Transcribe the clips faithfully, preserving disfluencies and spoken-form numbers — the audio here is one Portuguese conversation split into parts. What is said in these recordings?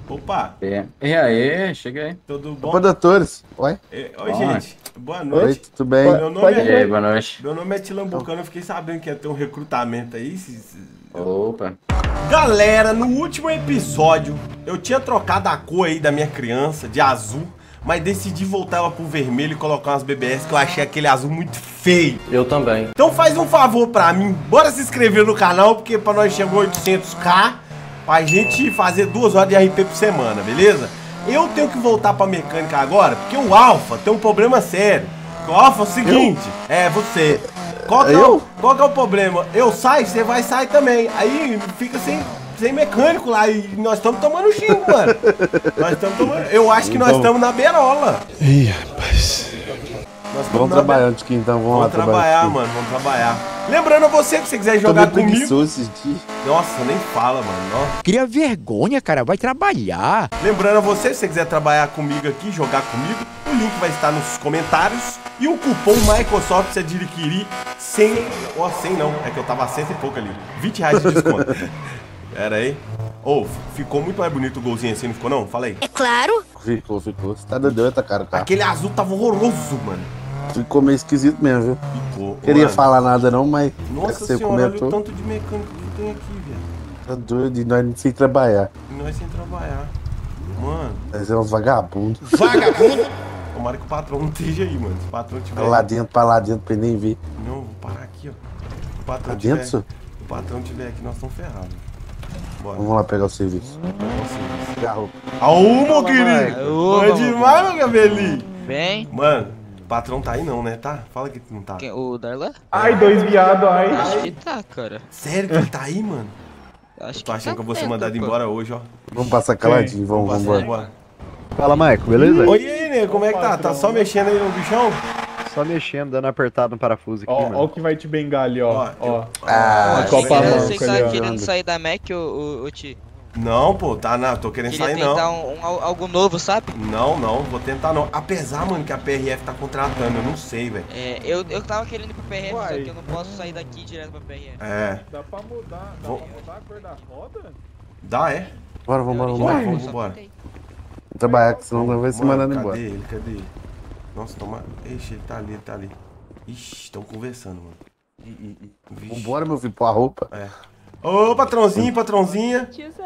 Opa! É. E aí, chega aí. Tudo bom? Opa, doutores. Oi? É, oi, Oi. gente. Boa noite. Oi, tudo bem? Meu nome, E é... aí, boa noite. Meu nome é Tilambucano. Eu fiquei sabendo que ia ter um recrutamento aí. se- se- Opa. Galera, no último episódio, eu tinha trocado a cor aí da minha criança de azul, mas decidi voltar ela pro vermelho e colocar umas B B S que eu achei aquele azul muito feio. Eu também. Então faz um favor pra mim, bora se inscrever no canal, porque pra nós chegou oitocentos k, pra gente fazer duas horas de R P por semana, beleza? Eu tenho que voltar pra mecânica agora, porque o Alpha tem um problema sério. O Alpha é o seguinte, eu? é você. Qual que é, o, qual que é o problema? Eu saio, você vai sair também. Aí fica sem, sem mecânico lá e nós estamos tomando xingo, mano. Nós estamos tomando. Eu acho que nós estamos na beirola. Ih, rapaz. Nós Vamos trabalhar antes que então, vamos, Vamos lá trabalhar, trabalhar. mano, vamos trabalhar. Lembrando a você que você quiser jogar Tô meio comigo. preguiçoso esses dias. Nossa, nem fala, mano. Ó. Cria vergonha, cara. Vai trabalhar. Lembrando a você, se você quiser trabalhar comigo aqui, jogar comigo, o link vai estar nos comentários. E o cupom Microsoft pra você adquirir cem, ó, cem não, é que eu tava a cento e pouco ali, vinte reais de desconto. Pera aí. Ô, oh, ficou muito mais bonito o golzinho assim, não ficou não? Fala aí. É claro. Ficou, ficou. Você tá doido, cara, cara. Aquele azul tava horroroso, mano. Ficou meio esquisito mesmo, viu? Ficou. Queria mano. falar nada não, mas... Nossa você senhora, olha comentou. o tanto de mecânico que tem aqui, velho. Tá doido e nós não sem trabalhar. E nós sem trabalhar. Mano. Nós é uns vagabundos. Vagabundo! Tomara que o patrão não esteja aí, mano. Se o patrão tiver. Pra lá dentro, pra lá dentro, pra ele nem ver. Não, vou parar aqui, ó. Se o patrão Pra tiver. dentro, senhor? Se o patrão tiver aqui, nós estamos ferrados. Bora. Vamos lá pegar o serviço. Pegar a roupa. Aô, meu querido! Ô, Foi vamos, demais, meu cabelinho! Bem, Mano, o patrão tá aí não, né? Tá? Fala que não tá. quem, o Darlan? Ai, dois viados, ai. Acho que tá, cara. Sério que ele tá aí, mano? Acho Eu tô achando tá que eu vou ser dentro, mandado pô. embora hoje, ó. Vamos passar caladinho, vamos, vamos Vambora, embora. vambora. Fala, Maico, beleza? Oi, e aí, nego, como é que tá? Tá só mexendo aí no bichão? Só mexendo, dando apertado no parafuso aqui, Ó, mano. ó o que vai te bengar ali, ó. Ó, Ó. eu- Ah, Copa Você- Manco Você ali, tá ó. querendo sair da Mac, ô, ô, ô Ti? Não, pô, tá não, tô querendo Queria sair tentar não. um, um- algo novo, sabe? Não, não, vou tentar não. Apesar, mano, que a P R F tá contratando, eu não sei, velho. É, eu, eu tava querendo ir pro P R F, só Uai. que eu não posso sair daqui direto pra P R F. É, Dá pra mudar, dá Vou- pra mudar a cor da roda? dá, é? Bora, vamos embora, vamos Vai, embora. vamos Só embora. tentei. Vamos trabalhar, que senão nós vai se Mano, mandando cadê embora. ele? Cadê ele? Nossa, toma. Ixi, ele tá ali, ele tá ali. Ixi, estão conversando, mano. Ih, ih, ih. Vixe. Vambora, meu filho, pôr a roupa. É. Ô, patrãozinho, patrãozinha.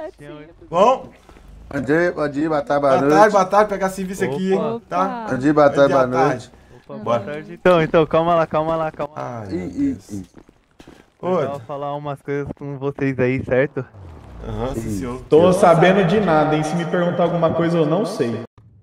Bom, Bom dia, bom dia, boa tarde, boa boa tarde, noite. boa tarde, pegar serviço aqui, hein? Opa. Tá? Bom dia, boa Bom tarde, dia, boa à noite. Bora. Então, então, calma lá, calma lá, calma lá. Ai, Ih, meu ih, Deus. ih. Eu Oi. vou falar umas coisas com vocês aí, certo? Aham, sim, senhor. Tô sabendo de nada, hein? Se me perguntar alguma coisa, eu não sei.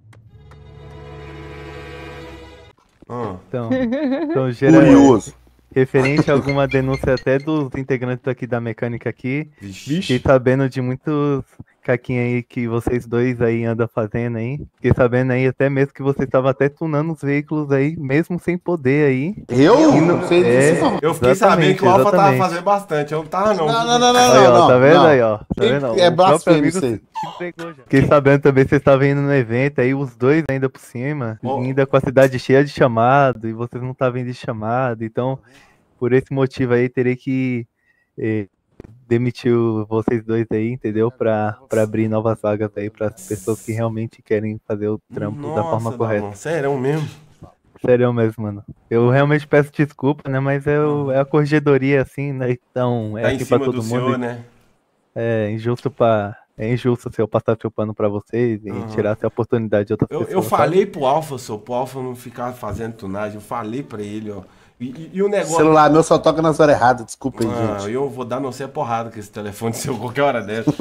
Ah, Então, então geral, Curioso. referente a alguma denúncia até dos integrantes aqui da mecânica aqui, vixe. fiquei sabendo de muitos caquinhos aí que vocês dois aí andam fazendo aí. Fiquei sabendo aí até mesmo que vocês estavam até tunando os veículos aí, mesmo sem poder aí. Eu? E não- Não sei é, disso, não. Eu fiquei exatamente, sabendo que o Alpha tava exatamente. fazendo bastante. Eu não tava, não. Não, não, não, não, Aí, ó, não, tá vendo não. aí, ó? Tá Tem- vendo? é O próprio blasfêmia amigo isso aí. se entregou já. Fiquei sabendo também que vocês estavam indo no evento aí, os dois ainda por cima, Ó. ainda com a cidade cheia de chamado, e vocês não estavam indo de chamado, então, por esse motivo aí, terei que eh, demitir o- vocês dois aí, entendeu? Pra, pra abrir novas vagas aí para as pessoas que realmente querem fazer o trampo da forma Nossa, correta. Dalon, sério mesmo? Sério mesmo, mano. Eu realmente peço desculpa, né? Mas é, o- é a corregedoria, assim, né? Então, é Tá em aqui pra cima do todo mundo. senhor, né? É injusto pra. É injusto se eu passar seu pano pra vocês e Aham. tirar essa oportunidade de outras Eu, pessoas. eu sabe? falei pro Alpha, só, pro Alpha não ficar fazendo tunagem. Eu falei pra ele, ó. E, e- e o O negócio. celular meu só toca nas horas erradas, desculpa aí, Ah, gente. eu vou dar não sei a porrada com esse telefone seu qualquer hora dessa.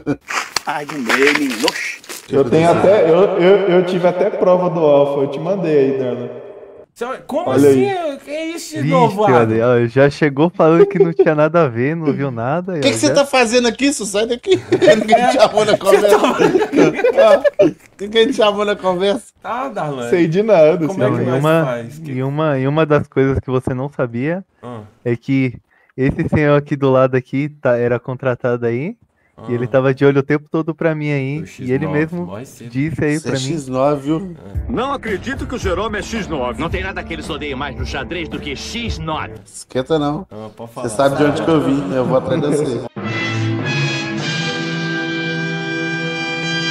Eu tenho até. Eu, eu, eu tive até prova do Alpha, eu te mandei aí, Darlan. Você- Como Olha assim? aí. Que é isso, Vixe, novato? olha, ó, já chegou falando que não tinha nada a ver, não viu nada. O que, que você tá fazendo aqui, isso? Sai daqui. Ninguém te chamou na conversa. Ninguém te chamou na conversa. Tá, Darlan. Sei de nada. Como sei é que de e, nós uma, faz? Que- e, uma, e uma das coisas que você não sabia Ah, é que esse senhor aqui do lado aqui tá, era contratado aí. ah. E ele tava de olho o tempo todo pra mim aí. O X E ele nove, mesmo morre cedo. disse aí Você é pra mim. X nove, viu? Não acredito que o Jerome é X nove. Não tem nada que eles odeiam mais no xadrez do que X nove. Esquenta não. Ah, pode falar. Você sabe de onde que eu vim, eu vou atrás de você.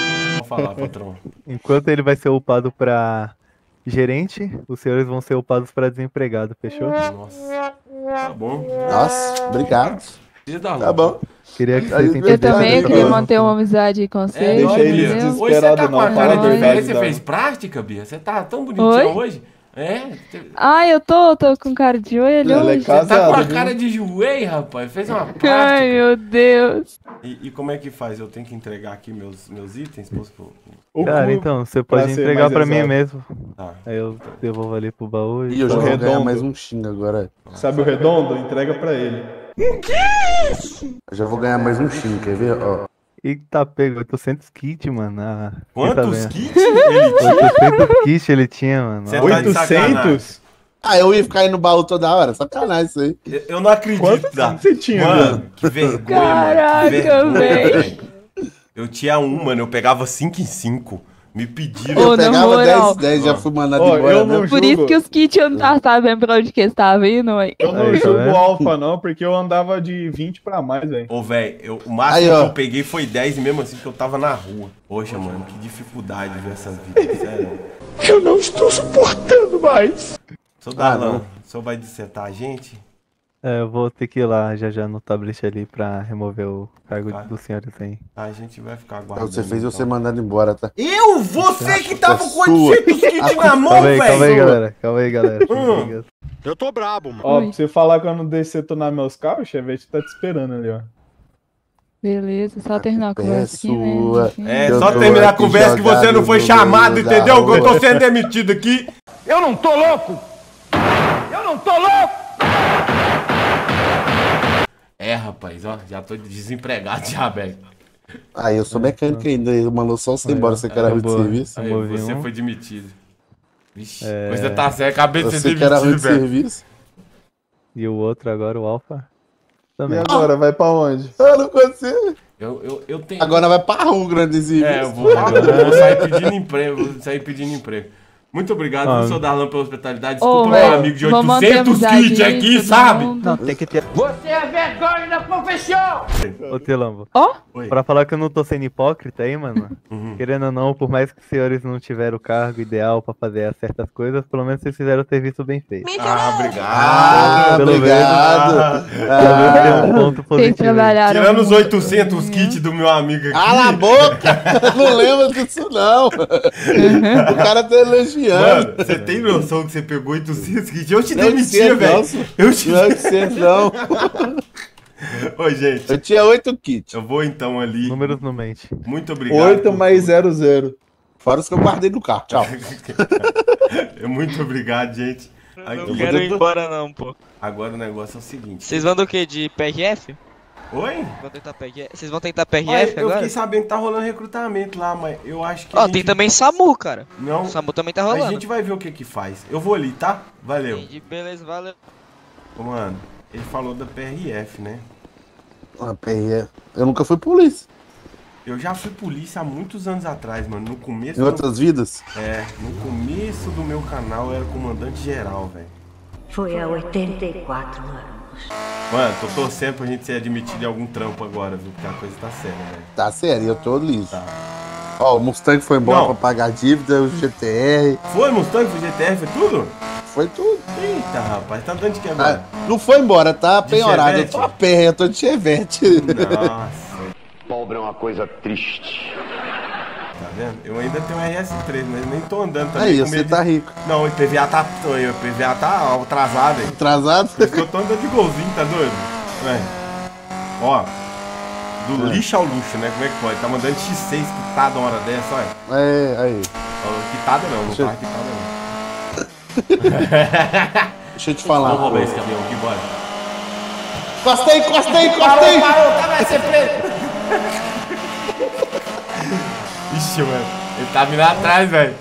Pode falar, patrão. Enquanto ele vai ser upado pra gerente, os senhores vão ser upados pra desempregado, fechou? Nossa. Tá bom. Nossa, obrigado. Dia da Tá bom. Queria que Aí, vocês eu Eu entendessem. também Obrigado, queria Bia. manter uma amizade com É, vocês, Deixa ele Bia. entendeu? des- Hoje você tá Desesperado com a não, cara fala de a velho. verdade, Você Dava. fez prática, Bia? Você tá tão bonitinha Oi? hoje? É? Você Ai, eu tô, tô com cara de joelho Ela é hoje. casa- tá com a Casado, viu? cara de joelho, rapaz. Fez uma Ai, prática. meu Deus. E, e como é que faz? Eu tenho que entregar aqui meus, meus itens? Posso- O Cara, cu- então, você pra pode ser entregar mais pra mim exato. mesmo. Tá. Aí eu devolvo ali pro baú E e... eu já O vou ganhar redondo. mais um xinga agora. Sabe o redondo? Entrega pra ele. Eu já vou ganhar mais um xinga, quer ver? Ó. Eita, pega oitocentos kits, mano. Ah, Quantos tá vendo? kits ele tinha? oitocentos kits ele tinha, mano. Você Ó, tá de sacanagem. oitocentos? Ah, eu ia ficar aí no baú toda hora. Sacanagem isso aí. Eu- Eu não acredito. Quantos tá? você tinha, Mano, mano? que vergonha, Caraca, mano. Que vergonha, véi. velho. Eu tinha um, mano. Eu pegava cinco em cinco. Me pediram. Ô, Eu na pegava moral. dez, dez, já fui mandado Ó, embora. eu não Né? Por julgo. isso que os kits eu não tava sabendo pra onde que eles estavam indo, ué. Eu não Aí, tá julgo vendo? o Alpha, não, porque eu andava de vinte pra mais, velho. Ô, velho, o máximo Aí, que ó. eu peguei foi dez, e mesmo assim que eu tava na rua. Poxa, mano, que dificuldade ver essa vida, sério. Eu não estou suportando mais. Seu Ah, Darlan, não. o senhor vai dissetar a gente? É, eu vou ter que ir lá já já no tablet ali pra remover o cargo Tá. dos senhores aí. A gente vai ficar aguardando. Você fez eu então. ser mandado embora, tá? Eu? Você que tava com sua. oitocentos kits na mão, Calma aí, calma aí, velho! galera. Calma aí, galera. Hum. Eu tô brabo, mano. Ó, Oi. pra você falar que eu não deixei detonar meus carros, o Chevette tá te esperando ali, ó. Beleza, só terminar a É conversa aqui, sua. né? Enfim. É, Eu só tô terminar a aqui conversa que você não foi jogado no chamado, meio da entendeu? Que eu tô rua. sendo demitido aqui. Eu não tô louco! Eu não tô louco! É, rapaz, ó, já tô desempregado já, velho. Ah, eu sou mecânico ainda. Mandou só você Aí, embora, ó. você que era Aí, ruim de boa. serviço. Aí, Movi você um. foi demitido. Vixe, É. você tá certo, acabei de ser Você que era ruim demitido, de velho. serviço. E o outro agora, o Alpha, E também. agora, vai pra onde? Ah, não consigo. Eu, eu, eu tenho... Agora vai pra rua, grande serviço. É, eu vou, eu vou sair pedindo emprego, vou sair pedindo emprego. Muito obrigado, Ah. professor Darlan, pela hospitalidade. Ô, Desculpa, meu velho, amigo de vamos manter oitocentos amizade kits aí, aqui, todo sabe? mundo. Não, tem que ter. Você é vergonha da profissão! Ô, Telambo. Ó, Oi. Pra falar que eu não tô sendo hipócrita aí, mano. Uhum. Querendo ou não, por mais que os senhores não tiveram o cargo ideal pra fazer as certas coisas, pelo menos vocês fizeram o serviço bem feito. Ah, obrigado. Ah, Pelo obrigado. Pelo menos tem um ponto vocês positivo. aí. trabalharam Tirando os muito. oitocentos kits do meu amigo aqui. Cala a boca! Não lembro disso, não. O cara tá elogiando. Mano, você tem noção que você pegou oitocentos kits? Eu te Não demitia, sei, velho. não. Eu te... Não é que você não. Oi, gente. Eu tinha oito kits. Eu vou então ali. Números não mente. Muito obrigado. oito por mais tudo. zero zero. Fora os que eu guardei no carro. Tchau. Muito obrigado, gente. Eu Aqui. não quero ir embora não, pô. Agora o negócio é o seguinte. Vocês vão do que? De P R F? Oi? Vão tentar P R F? Vocês vão tentar P R Olha, F eu agora? fiquei sabendo que tá rolando recrutamento lá, mas eu acho que. Ó, a gente... tem também SAMU, cara. Não, O SAMU também tá a rolando. gente vai ver o que que faz. Eu vou ali, tá? Valeu. Entendi, beleza, valeu. Ô, mano, ele falou da P R F, né? Ah, P R F. Eu nunca fui polícia. Eu já fui polícia há muitos anos atrás, mano. No começo. Em do- outras vidas. É, no começo do meu canal eu era comandante geral, velho. Foi há oitenta e quatro anos. Mano, tô torcendo pra gente ser admitido em algum trampo agora, viu? Porque a coisa tá séria, velho. Tá sério, eu tô liso. Tá. Ó, o Mustang foi embora Não. pra pagar a dívida, o G T R, Foi, Mustang, foi G T R, foi tudo? foi tudo. Eita, rapaz, tá andando de que agora? Ah, não foi embora, tá penhorado. Eu Chevette? tô a pé, eu tô de Chevette. Nossa, Pobre é uma coisa triste. tá vendo? Eu ainda tenho R S três, mas nem tô andando também. Aí, com você medo tá de... rico. Não, o I P V A tá. O I P V A tá atrasado, hein? Atrasado? Por isso que eu tô andando de golzinho, tá doido? Ué. Ó. Do lixo ao luxo, né? Como é que pode? Tá mandando X seis quitada uma hora dessa, olha. É, aí. Ó, quitada não, não Deixa eu- tá quitada não. Deixa eu te falar. Vamos roubar esse caminhão aqui, bora. Encostei, encostei, encostei! Parou, tá, vai ser preso! Ixi, mano. Ele tá vindo atrás, velho.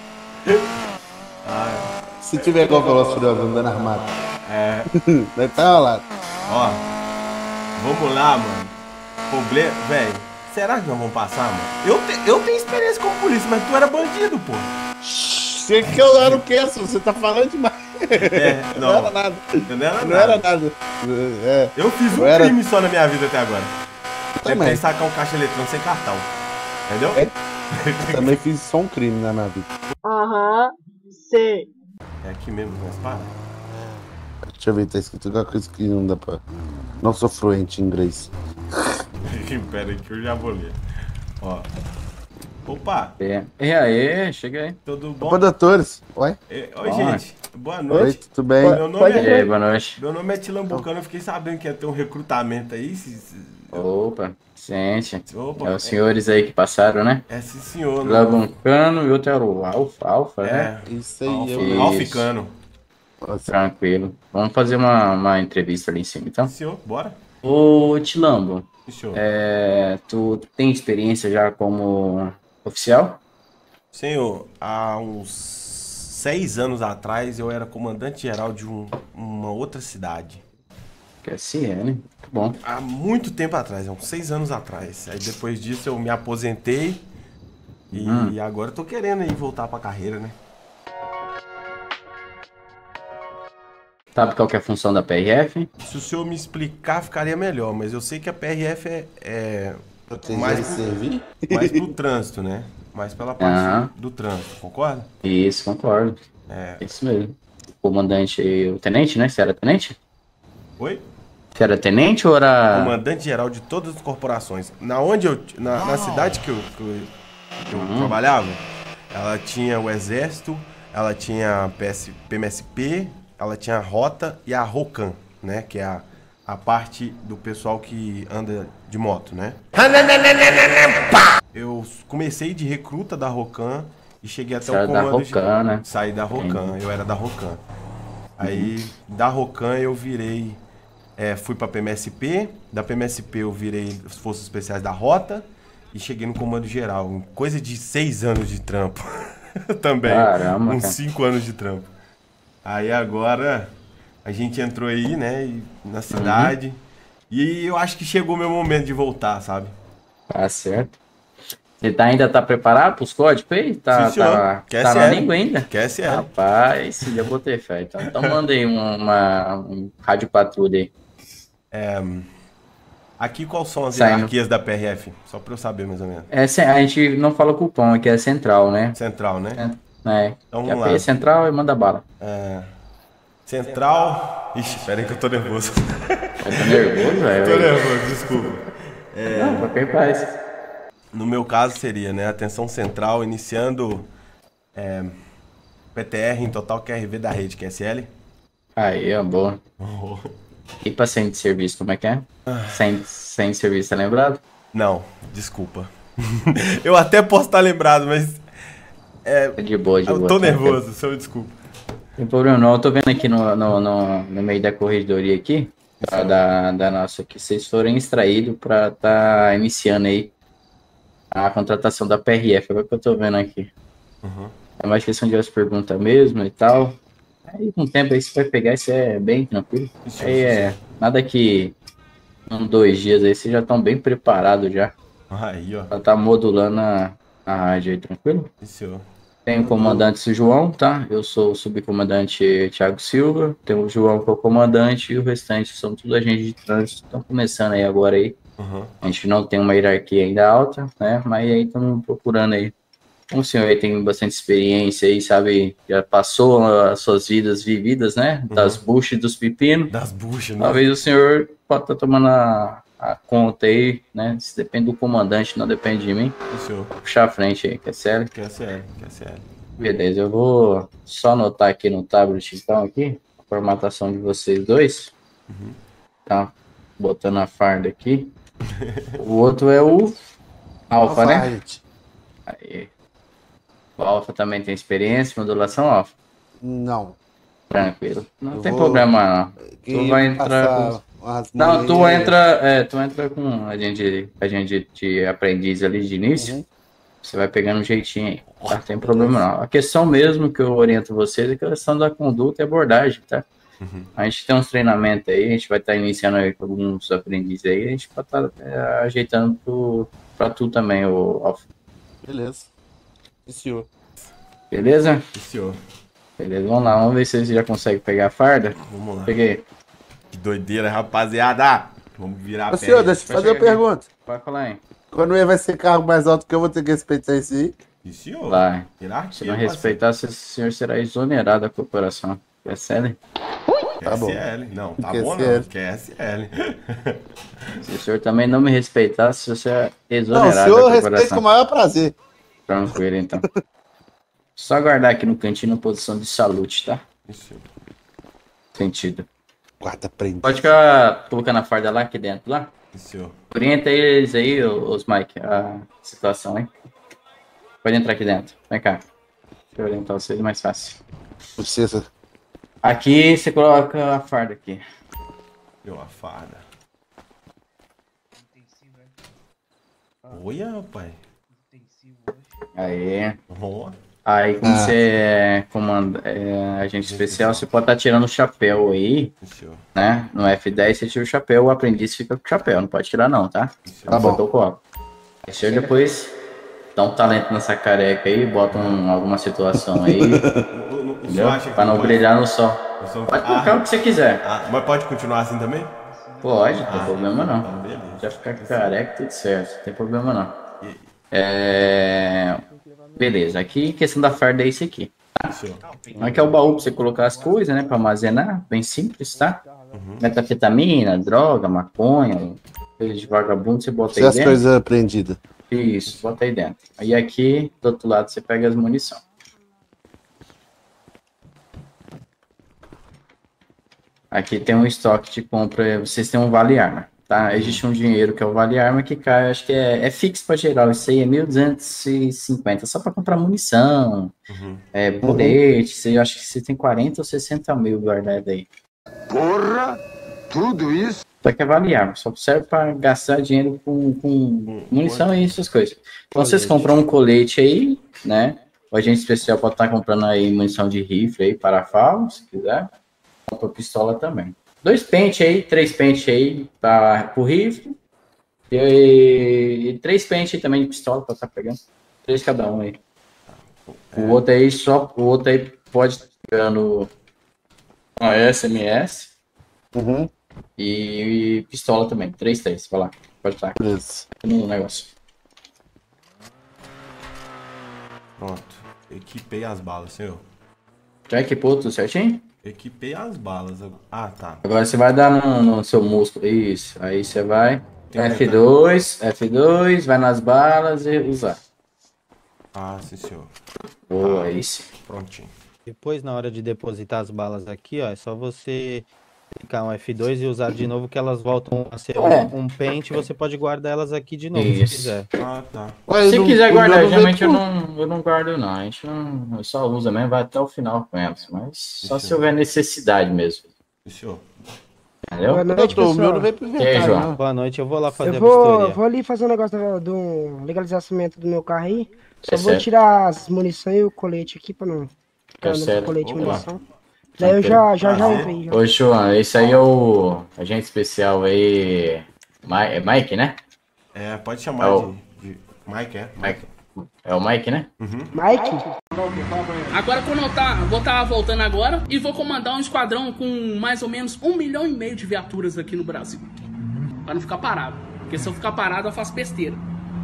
Se tiver igual Velociraptor andando armado. É. Deve estar enrolado. Ó. Vamos lá, mano. Problema. Velho. Será que nós vamos passar, mano? Eu, te- eu tenho experiência como polícia, mas tu era bandido, pô. Você que eu era o que, você tá falando demais. É, Não não. era nada. Eu não era Não nada. era nada. É. Eu fiz um Eu era- crime só na minha vida até agora. Também. Tentei sacar um caixa eletrônico sem cartão. Entendeu? É. Também fiz só um crime na minha vida. Aham, sei. É aqui mesmo, mas para. Deixa eu ver, tá escrito alguma coisa que não dá pra... Não sou fluente em inglês. Pera aí que eu já vou ler. Ó. Opa! É. E aí, chega aí. Tudo bom? Opa, doutores. Oi? É, oi, Bom. gente. Boa noite. Oi, tudo bem? Meu nome E é, aí, boa noite. meu nome é Tilambucano. Eu fiquei sabendo que ia ter um recrutamento aí. Se- se- Opa, gente. Opa, É os senhores aí que passaram, né? É sim, senhor. né? Labuncano e outro era o Alfa, Alfa, né? É. Isso aí, Alf- eu... Isso. Alficano. Nossa, Tranquilo. Vamos fazer uma, uma entrevista ali em cima, então. Sim, senhor, bora. Ô, Tilambo, Sim, senhor. é, tu tem experiência já como oficial? Senhor, há uns seis anos atrás eu era comandante-geral de um- uma outra cidade. Que é C N, muito bom. Há muito tempo atrás, há uns seis anos atrás. Aí depois disso eu me aposentei e Hum. agora eu tô querendo aí voltar pra carreira, né? Sabe qual que é a função da P R F? Se o senhor me explicar, ficaria melhor, mas eu sei que a P R F é, é proteger mais, e pro, servir? mais pro trânsito, né? Mais pela parte Aham. do trânsito, concorda? Isso, concordo. É. Isso mesmo. O comandante, o tenente, né? Você era tenente? Oi? Você era tenente ou era... Comandante-geral de todas as corporações. Na onde eu, na, na cidade que eu, que eu, que eu Uhum. trabalhava, ela tinha o exército, ela tinha P S, P M S P, ela tinha a rota e a ROCAM, né? Que é a, a parte do pessoal que anda de moto, né? Eu comecei de recruta da ROCAM e cheguei até Você o era da comando ROCAM, de... né? Saí da ROCAM, eu era da ROCAM. Aí, da ROCAM eu virei... é, fui pra P M S P, da P M S P eu virei as Forças Especiais da Rota e cheguei no Comando Geral. Em coisa de seis anos de trampo. Também. Caramba, Uns cara. cinco anos de trampo. Aí agora a gente entrou aí, né, e- na cidade. E eu acho que chegou o meu momento de voltar, sabe? Tá certo. Você tá, ainda tá preparado pros códigos aí? Tá, Sim, senhor. tá, Quer tá na sério? língua ainda? Quer ser ela. Rapaz, sim, eu botei fé. Então, então manda aí uma, uma um rádio patrulha aí. É, aqui quais são as Saindo. hierarquias da P R F? Só pra eu saber mais ou menos. É, ce- a gente não fala cupom, aqui é central, né? Central, né? É. Então Que a vamos P lá. é central e manda bala. É, Central. Ixi, pera aí que eu tô nervoso. Eu tô nervoso, velho. Tô nervoso, desculpa. Não, pra quem faz. No meu caso seria, né, atenção central, iniciando é, P T R em total Q R V da rede, Q S L. Aí, ó, boa. E pra sem de serviço, como é que é? Sem, sem serviço, tá lembrado? Não, desculpa. Eu até posso estar lembrado, mas é, É de boa, de eu boa. tô tá? nervoso, senhor, desculpa. Tem problema não, eu tô vendo aqui no, no, no, no meio da corredoria aqui, da, da, da nossa, que vocês foram extraídos para tá iniciando aí a contratação da P R F, agora que eu tô vendo aqui. Uhum. É mais questão de as perguntas mesmo e tal. Aí com o tempo aí você vai pegar, isso é bem tranquilo. Isso, Aí isso, é nada que um, dois dias aí vocês já estão bem preparados já, Aí, ó. pra tá modulando a, a rádio aí, tranquilo? Isso. Tem o comandante João, tá? Eu sou o subcomandante Thiago Silva. Tem o João que é o comandante e o restante são tudo agentes de trânsito. Estão começando aí agora aí. Uhum. A gente não tem uma hierarquia ainda alta, né? Mas aí estamos procurando aí. O senhor aí tem bastante experiência aí, sabe? Já passou as suas vidas vividas, né? Das buchas e dos pepinos. Das buchas, né? Talvez o senhor pode estar tomando a, a conta aí, né? Isso depende do comandante, não depende de mim. Isso. Puxar a frente aí, que é sério. Q S L, Q S L. Beleza, eu vou só anotar aqui no tablet, então, aqui, a formatação de vocês dois. Uhum. Tá? Botando a farda aqui. O outro é o Alfa, Alfa, né? gente. Aí. O Alfa também tem experiência em modulação, Alfa? Não. Tranquilo. Não Eu tem vou- problema, não. Tu Quem vai entrar passar com... umas Não, tu maneiras- entra, é, tu entra com a gente, a gente de aprendiz ali de início. Uhum. Você vai pegando um jeitinho aí, tá? Não tem problema não. A questão mesmo que eu oriento vocês é a questão da conduta e abordagem, tá? Uhum. A gente tem uns treinamentos aí, a gente vai estar iniciando aí com alguns aprendizes aí, a gente vai estar é, ajeitando pro, pra tu também, o Alfa. Beleza. E senhor? Beleza? Isso. Beleza, vamos lá, vamos ver se vocês já conseguem pegar a farda. Vamos lá. Peguei. Que doideira, rapaziada. Vamos virar a Ô senhor, perna. deixa eu Vai fazer uma chegar aqui. pergunta. Pode falar aí. Quando ele vai ser carro mais alto que eu vou ter que respeitar isso aí. E senhor? Vai. Hierarquia, Se não parceiro. respeitar, o senhor será exonerado da corporação. É sério? Tá bom. Q S L. Não, tá Q S L. bom não. Q S L. Se o senhor também não me respeitar, você é Não, o exonerado senhor da respeita com o corporação. maior prazer. Tranquilo, então. Só aguardar aqui no cantinho na posição de salute, tá? Isso. Sentido. Guarda prende. Pode ficar colocando a farda lá aqui dentro, lá? Isso. Orienta eles aí, os Mike, a situação, hein? Pode entrar aqui dentro. Vem cá. Deixa eu orientar vocês mais fácil. Precisa. Aqui você coloca a farda aqui. Deu a farda. Olha, pai. Aí. Oh. Aí, como Ah. você é, comanda, é agente especial, você pode estar tirando o chapéu aí, Isso. né? No F dez você tira o chapéu, o aprendiz fica com o chapéu. Não pode tirar não, tá? Tá bom. Protocolo. Aí você depois dá um talento nessa careca aí, bota um, alguma situação aí, entendeu? Pra não brilhar no sol. Pode colocar o que você quiser. Ah, mas pode continuar assim também? Pode, não tem Ah, problema não. então beleza. Já ficar careca, tudo certo, não tem problema não. É... Beleza, aqui questão da farda é isso aqui. Isso. Aqui é o baú pra você colocar as coisas, né? Pra armazenar, bem simples, tá? Metafetamina, droga, maconha, coisa de vagabundo, você bota aí Essas dentro. coisas aprendidas. Isso, bota aí dentro. Aí aqui, do outro lado, você pega as munição. Aqui tem um estoque de compra, vocês têm um vale arma, tá? Existe um dinheiro que é o vale arma que cai, acho que é, é fixo para geral, isso aí é mil duzentos e cinquenta, só para comprar munição, Uhum. é, colete, você, acho que você tem quarenta ou sessenta mil guardado aí. Porra! Tudo isso? Só que é vale arma, só serve para gastar dinheiro com, com munição e essas coisas. Então vocês compram um colete aí, né? O agente especial pode estar comprando aí munição de rifle aí, parafal, se quiser. Compra pistola também. Dois pentes aí, três pentes aí para o rifle. E, e três pentes aí também de pistola para estar pegando. Três cada um aí. O outro aí só, o outro aí pode estar pegando a S M S. Uhum. E, e pistola também. Três, três. Vai lá. Pode estar. Beleza. No negócio. Pronto. Equipei as balas, senhor. Já equipou tudo certinho? Equipei as balas. Ah, tá. Agora você vai dar no, no seu músculo. Isso. Aí você vai. Tem F dois. F dois. Vai nas balas e usar. Ah, sim, senhor. Boa, aí sim. Prontinho. Depois, na hora de depositar as balas aqui, ó, é só você clicar um F dois e usar de novo que elas voltam a ser É. um, um pente e você pode guardar elas aqui de novo, Isso. se quiser. Ah, tá. Se não- quiser o guardar, meu não geralmente veio eu por- não, eu não guardo não. A gente não, eu só usa mesmo, vai até o final com elas. Mas só Isso. se houver necessidade mesmo. Sim, senhor. Entendeu? Boa noite, Doutor, o meu não pessoal. veio pro E aí, inventário, João? não. Boa noite, eu vou lá fazer Eu a vou, vistoria. vou ali fazer um negócio do, do legalizamento do meu carro aí. Só É vou certo. tirar as munições e o colete aqui pra não ficar andando certo. com colete e Opa. munição. Daí eu já, já, já Prazer. entrei. Já. Ô, João, esse aí é o agente especial aí. Mi- É Mike, né? É, pode chamar É o- de, de... Mike, é? Mike. É o Mike, né? Mike? Agora quando eu tá, vou estar voltando agora e vou comandar um esquadrão com mais ou menos um milhão e meio de viaturas aqui no Brasil. Pra não ficar parado. Porque se eu ficar parado eu faço besteira.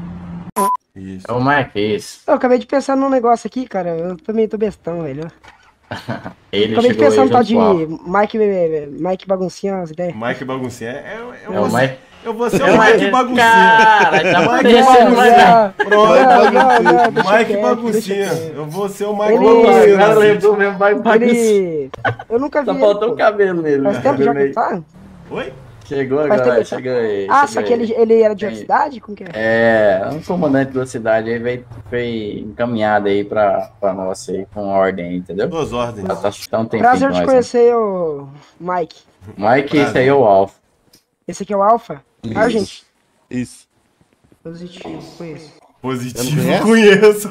Isso. É o Mike, isso. Eu acabei de pensar num negócio aqui, cara. Eu também tô bestão, velho. Ele Acabei de chegou aí pensar no tal junto de com o Al. Mike, Mike Baguncinha, as ideias. Mike Baguncinha. É, eu, eu, É o vou, Mike. eu vou ser É o o Mike Mike. Baguncinha. Cara, tá Mike parecendo, mas Baguncinha. Não, Pronto. não, não, deixa Mike quieto, Baguncinha. deixa quieto. Eu vou ser o Mike Ele- O Baguncinha. cara lembrou mesmo, vai bagunçar. Ele... Eu nunca vi Só ele, faltou pô. o cabelo nele. Faz né? tempo já que ele Meio- tá? Oi? Chegou Faz agora, tempo que chegou aí. Ah, chegou só que aí. ele, ele era de outra Tem- cidade? Como que é? É, um comandante da cidade aí veio, foi encaminhado aí pra, pra nós aí com ordem aí, entendeu? Duas ordens. Já tá, tá um tempinho Prazer com de nós, né? conhecer o Mike. Mike, esse aí é o Alfa. Esse aqui é o Alpha? Ah, gente. Isso. Positivo, conheço. Positivo, Não conheço.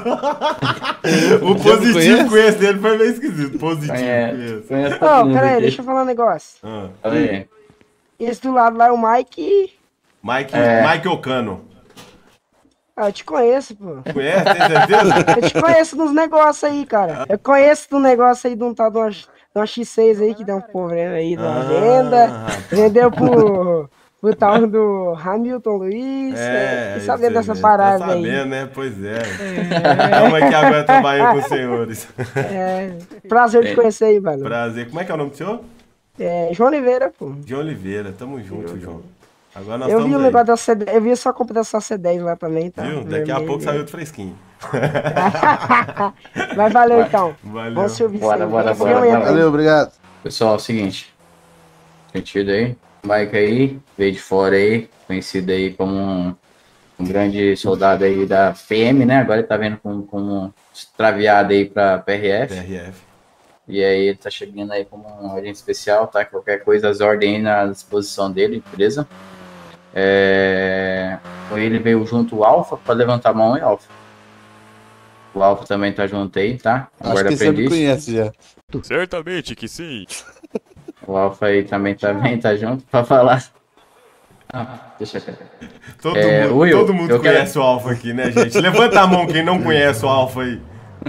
o não positivo conhece? conhece dele foi meio esquisito. Positivo, Conhece, conheço. conhece todo Ô, mundo pera aí, aqui. deixa eu falar um negócio. Ah. Aí. Esse do lado lá é o Mike. Mike, É. Mike Ocano. Ah, eu te conheço, pô. Conhece, tem certeza? Eu te conheço nos negócios aí, cara. Eu conheço do negócio aí de um tal de uma, de uma X seis aí que deu um problema aí de uma Ah, venda. rapaz. Vendeu pro, O tal do Hamilton Luiz. É, É, saber isso dessa mesmo. parada Tá aí. sabendo, né? Pois é. Estamos aqui agora trabalhando com os senhores. É, prazer te conhecer aí, mano. Prazer. Como é que é o nome do senhor? É, João Oliveira, pô. João Oliveira. Tamo junto, João. Agora nós Eu vi o estamos negócio da C dez, eu vi só a compra dessa C dez lá também, tá? Viu? Daqui a pouco saiu outro fresquinho. Mas valeu então. Valeu. Vamos servir Bora, isso bora, aí. bora, Valeu, bora. Valeu, obrigado. Pessoal, é o seguinte. Sentido aí. Mike aí, veio de fora aí, conhecido aí como um, um grande soldado aí da P M, né? Agora ele tá vendo como, como extraviado aí pra P R F. P R F. E aí ele tá chegando aí como um agente especial, tá? Qualquer coisa, as ordens aí na disposição dele, beleza? É... Ele veio junto o Alpha pra levantar a mão aí, Alpha. O Alpha também tá junto aí, tá? Acho que você me conhece já. Certamente que sim. O Alpha aí também, também tá junto pra falar. Ah, deixa eu Todo, é, mundo, Will, todo mundo eu conhece quero... o Alpha aqui, né, gente? Levanta a mão quem não conhece o Alpha aí.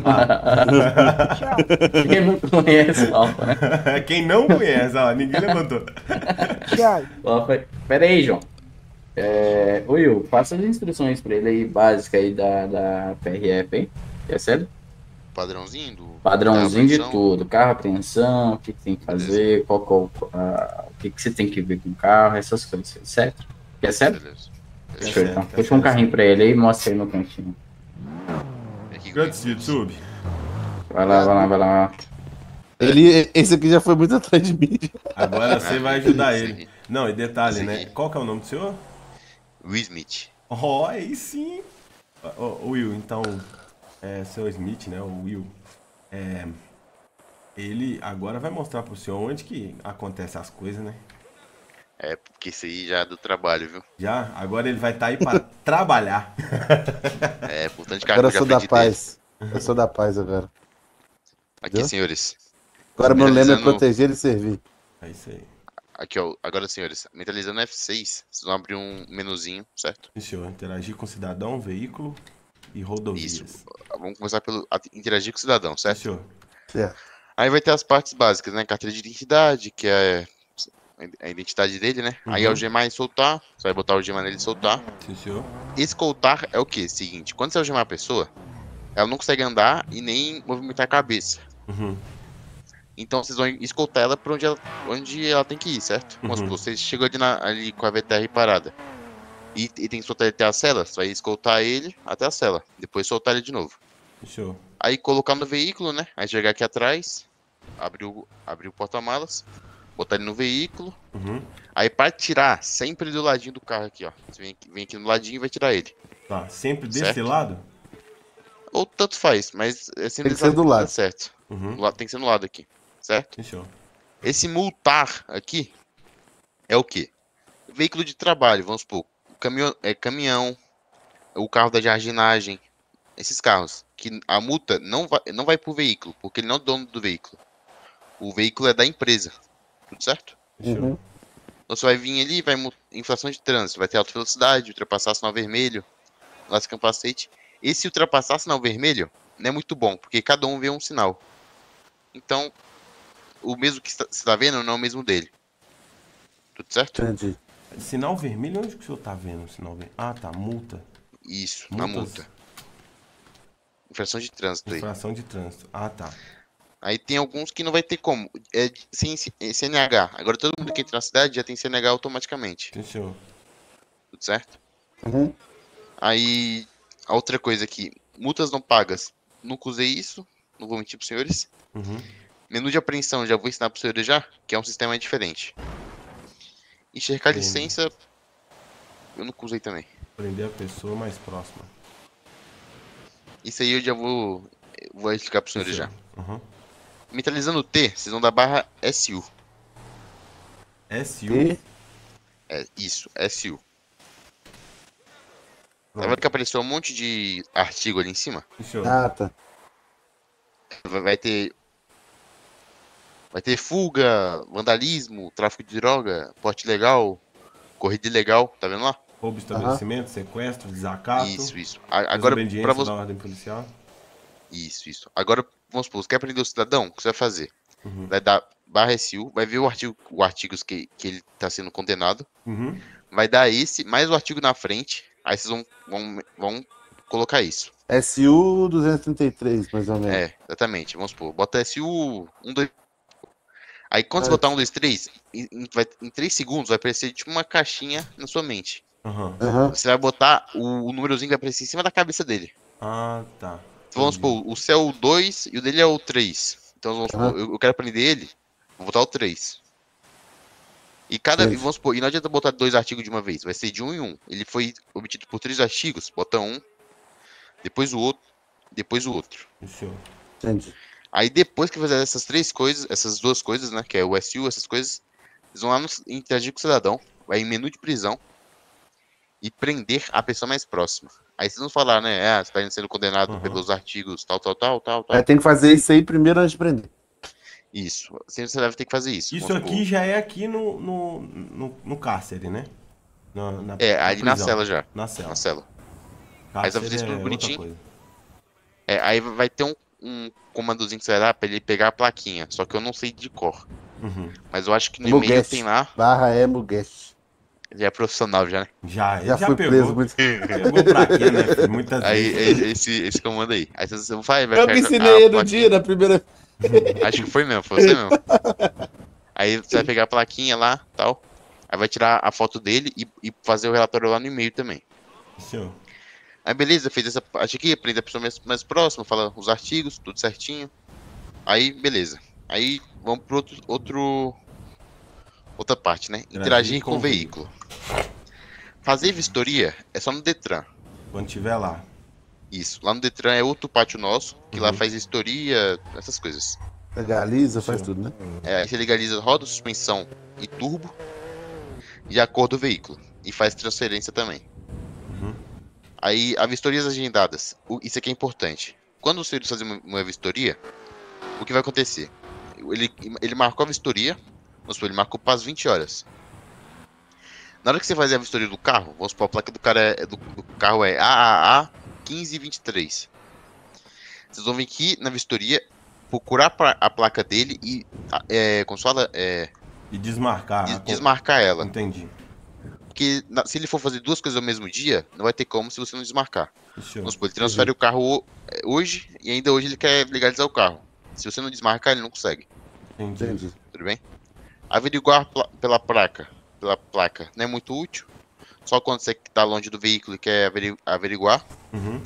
Ah. Quem não conhece o Alpha, né? Quem não conhece, ó, ninguém levantou. Alpha... Pera aí, João. É... Will, passa as instruções pra ele aí, básicas aí da, da P R F, hein? É sério? Padrãozinho do... Padrãozinho de tudo, carro, apreensão, o que, que tem que fazer, qual, qual, a, o que, que você tem que ver com o carro, essas coisas, certo? É certo? Beleza. Deixa eu então. Puxa um carrinho pra ele aí e mostra aí no cantinho. Grandes YouTube. Vai lá, vai lá, vai lá. Ele, esse aqui já foi muito atrás de mim. Agora você vai ajudar ele. Não, e detalhe, né? Qual que é o nome do senhor? Will Smith. Oh, aí sim. Oh, Will, então, é, seu Smith, né? O Will. É, ele agora vai mostrar pro senhor onde que acontece as coisas, né? É, porque isso aí já é do trabalho, viu? Já? Agora ele vai estar tá aí para trabalhar. É, por tanto de carro Agora que eu eu sou já da aprendi paz. Eu sou da paz agora. Aqui, Entendeu? senhores. Agora meu lema é Mentalizando- proteger e servir. É isso aí. Aqui, ó. Agora, senhores, mentalizando F seis, vocês vão abrir um menuzinho, certo? Sim, senhor. Interagir com cidadão, veículo e rodovias. Isso. Vamos começar pelo a- interagir com o cidadão, certo? Sim, senhor. Certo. Aí vai ter as partes básicas, né? Carteira de identidade, que é a identidade dele, né? Aí Uhum. algemar e soltar. Você vai botar o algemar nele e soltar. Sim, senhor. Escoltar é o quê? Seguinte, quando você algemar a pessoa, ela não consegue andar e nem movimentar a cabeça. Uhum. Então vocês vão escoltar ela pra onde ela, onde ela tem que ir, certo? Vamos Uhum. supor, você chegou ali, na- ali com a V T R parada. E, e tem que soltar ele até a cela, você vai escoltar ele até a cela. Depois soltar ele de novo. Fechou. Aí colocar no veículo, né? Aí chegar aqui atrás, abrir o, abrir o porta-malas, botar ele no veículo. Uhum. Aí para tirar, sempre do ladinho do carro aqui, ó. Você vem aqui, vem aqui no ladinho e vai tirar ele. Tá, sempre desse Certo? lado? Ou tanto faz, mas é sempre Tem que ser do lado. certo. Uhum. Do lado- Tem que ser no lado aqui, certo? Fechou. Esse multar aqui é o quê? Veículo de trabalho, vamos supor. Caminhão, é, caminhão, o carro da jardinagem, esses carros. Que a multa não vai, não vai pro veículo, porque ele não é o dono do veículo. O veículo é da empresa. Tudo certo? Uhum. Então você vai vir ali, vai mu- infração de trânsito, vai ter alta velocidade, ultrapassar sinal vermelho, laço capacete. Esse ultrapassar sinal vermelho não é muito bom, porque cada um vê um sinal. Então, o mesmo que você está vendo não é o mesmo dele. Tudo certo? Entendi. Sinal vermelho, onde que o senhor tá vendo o sinal vermelho? Ah, tá, multa. Isso, na Multas. multa. Infração de trânsito aí. Infração de trânsito. Ah, tá. Aí tem alguns que não vai ter como. É de- sem C- é C N H. Agora todo mundo que entra na cidade já tem C N H automaticamente. Sim, senhor. Tudo certo? Uhum. Aí, a outra coisa aqui. Multas não pagas. Nunca usei isso. Não vou mentir pros senhores. Uhum. Menu de apreensão, já vou ensinar pros senhores já. Que é um sistema diferente. Enxergar Sim. licença. Eu nunca usei também. Prender a pessoa mais próxima. Isso aí eu já vou. Vou explicar pros senhores Sim, já. senhor. Uhum. Mentalizando o T, vocês vão dar barra S U. S U. E? É, isso, S U. Tá vendo que apareceu um monte de artigo ali em cima? Sim, senhor. Ah, tá. Vai vai ter. Vai ter fuga, vandalismo, tráfico de droga, porte ilegal, corrida ilegal, tá vendo lá? Roubo de estabelecimento, sequestro, desacato. Isso, isso. A- Agora, desobediência pra você. da ordem policial. Isso, isso. Agora, vamos supor, você quer prender o cidadão? O que você vai fazer? Uhum. Vai dar barra S U, vai ver o artigo, o artigos que, que ele tá sendo condenado, Uhum. vai dar esse, mais o artigo na frente. Aí vocês vão, vão, vão colocar isso. S U duzentos e trinta e três, mais ou menos. É, exatamente. Vamos supor, bota S U um, dois. Aí quando você botar um, dois, três, em, vai, em três segundos vai aparecer tipo uma caixinha na sua mente. Uhum. Uhum. Você vai botar o, o númerozinho que vai aparecer em cima da cabeça dele. Ah, tá. Então, vamos supor, o seu é o dois e o dele é o três. Então vamos supor, Uhum. eu, eu quero aprender ele, vou botar o três. E cada. E vamos supor, e não adianta botar dois artigos de uma vez, vai ser de um em um. Ele foi obtido por três artigos, bota um, depois o outro, depois o outro. Isso. Entendi. Aí depois que fazer essas três coisas, essas duas coisas, né? Que é o S U, essas coisas, eles vão lá no, interagir com o cidadão, vai em menu de prisão e prender a pessoa mais próxima. Aí vocês vão falar, né? Ah, você tá sendo condenado Uhum. pelos artigos tal, tal, tal, tal, tal. Aí tem que fazer isso aí primeiro antes de prender. Isso. Sempre você deve ter que fazer isso. Isso vamos aqui supor. já é aqui no, no, no, no cárcere, né? Na, na- É, na ali na prisão. cela já. Na cela. Na cela. Aí você vai fazer isso Cárcere tudo é outra bonitinho. coisa. É, aí vai ter um, um comandozinho que você vai dar pra ele pegar a plaquinha. Só que eu não sei de cor. Uhum. Mas eu acho que no e-mail Mugueste. tem lá. Barra é Mugueste. Ele é profissional já, né? Já, ele Já já fui pegou. preso muito. Pegou pra quê, né, filho? Muitas Aí, vezes. esse, esse comando aí. Aí você vai, vai Eu pegar me a ensinei no plaquinha. dia, na primeira. Acho que foi mesmo, foi você mesmo. Aí você vai pegar a plaquinha lá, tal. Aí vai tirar a foto dele e, e fazer o relatório lá no e-mail também. Senhor. Aí beleza, fez essa parte aqui, aprende a pessoa mais, mais próxima, fala os artigos, tudo certinho. Aí, beleza. Aí vamos pro outro, outro outra parte, né? Interagir com o veículo. Fazer vistoria é só no Detran. Quando tiver lá. Isso, lá no Detran é outro pátio nosso, que lá Uhum. faz vistoria, essas coisas. Legaliza, faz tudo, né? É, aí você legaliza roda, suspensão e turbo de acordo com o veículo. E faz transferência também. Uhum. Aí, a vistorias agendadas. O- isso aqui é importante. Quando você fazer uma, uma vistoria, o que vai acontecer? Ele, ele marcou a vistoria, vamos supor, ele marcou para as vinte horas. Na hora que você fazer a vistoria do carro, vamos supor, a placa do, cara é, do, do carro é A A A um cinco dois três. Vocês vão vir aqui na vistoria, procurar a pla- a placa dele e, a- é, como se fala, é, E desmarcar. des- a- desmarcar ela. Entendi. Porque na- se ele for fazer duas coisas ao mesmo dia, não vai ter como se você não desmarcar. Isso. Vamos supor, ele transfere o carro ho- é, hoje e ainda hoje ele quer legalizar o carro. Se você não desmarcar, ele não consegue. Entendi. Entendi. Tudo bem? Averiguar pla- pela placa, pela placa não é muito útil. Só quando você está longe do veículo e quer averi- averiguar. Uhum.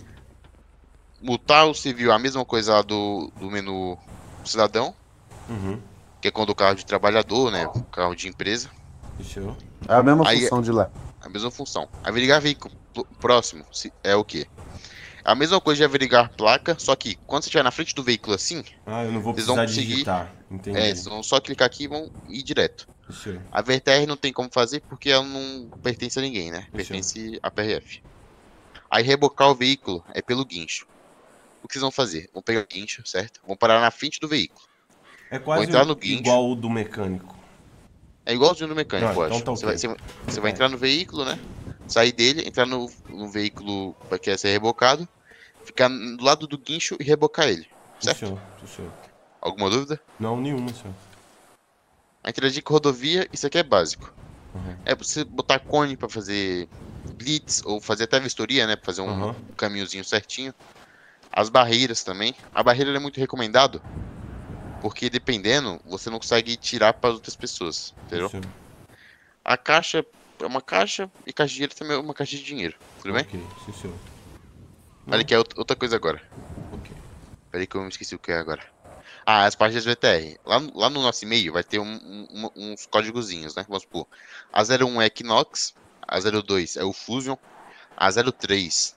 Multar o civil, a mesma coisa lá do, do menu cidadão, Uhum. que é quando o carro de trabalhador, né? O carro de empresa. Isso. É a mesma Aí- função de lá. A mesma função. Averiguar veículo pl- próximo se- é o quê? A mesma coisa de averiguar placa, só que quando você estiver na frente do veículo assim, Ah, eu não vou Vocês vão precisar conseguir- digitar. Entendi. é, vocês vão só clicar aqui e vão ir direto. Isso. A V T R não tem como fazer porque ela não pertence a ninguém, né? Pertence à P R F. Aí rebocar o veículo é pelo guincho. O que vocês vão fazer? Vão pegar o guincho, certo? Vão parar na frente do veículo. É quase entrar no guincho. igual o do mecânico. É igualzinho do mecânico, Não, eu então acho. tá Você, ok. vai, você vai- você vai entrar no veículo, né? Sair dele, entrar no, no veículo que quer ser rebocado, ficar do lado do guincho e rebocar ele. Certo? Isso, isso. Alguma dúvida? Não, nenhuma, senhor. A interagir com rodovia, isso aqui é básico. Uhum. É pra você botar cone pra fazer blitz, ou fazer até vistoria, né? Pra fazer um Uhum. caminhozinho certinho. As barreiras também. A barreira ela é muito recomendado, porque dependendo, você não consegue tirar para outras pessoas, entendeu? Isso. A caixa é uma caixa e caixa de dinheiro também é uma caixa de dinheiro, tudo bem? Ok, sim, senhor. Olha que é outra outra coisa agora. Ok. Peraí que eu me esqueci o que é agora. Ah, as partes das V T R. Lá, no- lá no nosso e-mail vai ter um- um- um- uns códigozinhos, né? Vamos supor. A zero um é Equinox, a zero dois é o Fusion, a zero três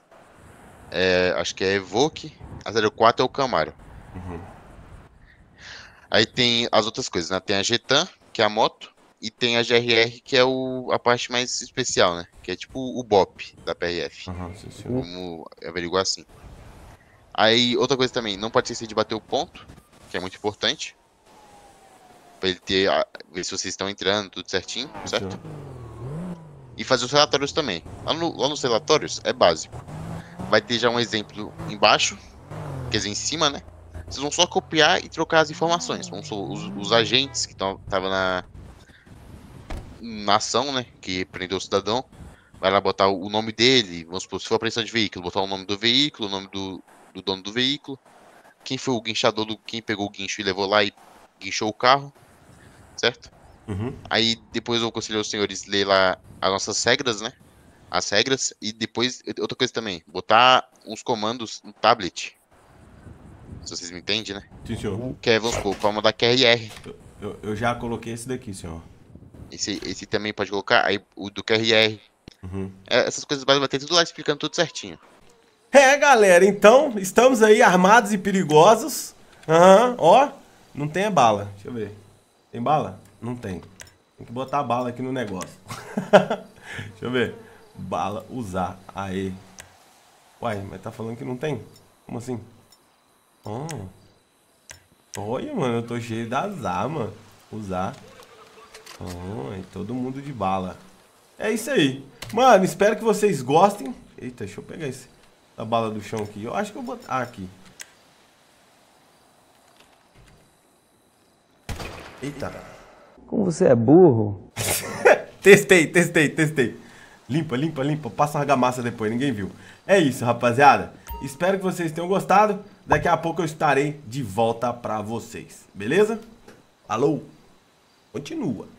é, acho que é Evoque, a zero quatro é o Camaro. Uhum. Aí tem as outras coisas, né? Tem a Getan, que é a moto, e tem a G R R, que é o, a parte mais especial, né? Que é tipo o B O P da P R F. Uhum, sim, senhor. Vamos averiguar assim. Aí, outra coisa também, não pode esquecer de bater o ponto, que é muito importante. Pra ele ter, a- ver se vocês estão entrando, tudo certinho, certo? E fazer os relatórios também. Lá, no, lá nos relatórios é básico. Vai ter já um exemplo embaixo, quer dizer, em cima, né? Vocês vão só copiar e trocar as informações. Vamos supor, os, os agentes que estavam na, na ação, né? Que prendeu o cidadão. Vai lá botar o nome dele, vamos supor, se for apreensão de veículo, botar o nome do veículo, o nome do, do dono do veículo. Quem foi o guinchador, do, quem pegou o guincho e levou lá e guinchou o carro. Certo? Uhum. Aí depois eu aconselho aos senhores ler lá as nossas regras, né? As regras. E depois, outra coisa também, botar uns comandos no tablet. Se vocês me entendem, né? Sim, senhor. Que é, vamos supor, pra mandar Q R R. Eu, eu já coloquei esse daqui, senhor. Esse, esse também pode colocar, aí o do Q R R. Uhum. É, essas coisas básicas vai ter tudo lá explicando tudo certinho. É, galera, então, estamos aí armados e perigosos. Aham, uhum, ó, não tem a bala. Deixa eu ver. Tem bala? Não tem. Tem que botar a bala aqui no negócio. Deixa eu ver. Bala, usar. Aê. Uai, mas tá falando que não tem? Como assim? Oh. Olha, mano, eu tô cheio das armas. Usar. Oh, e todo mundo de bala. É isso aí. Mano, espero que vocês gostem. Eita, deixa eu pegar esse, a bala do chão aqui. Eu acho que eu vou botar ah, aqui. Eita. Como você é burro. Testei, testei, testei. Limpa, limpa, limpa. Passa a argamassa depois, ninguém viu. É isso, rapaziada. Espero que vocês tenham gostado. Daqui a pouco eu estarei de volta pra vocês. Beleza? Alô? Continua.